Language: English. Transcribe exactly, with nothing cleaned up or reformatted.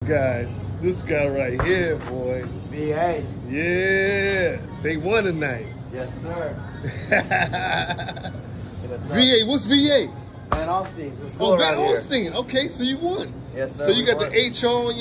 guy. This guy right here, boy. V A. Yeah. They won tonight. Yes, sir. Yes, sir. V A, what's V A? Van Alstyne. Oh, Van Alstyne. Okay, so you won. Yes, sir. So you got won. the H on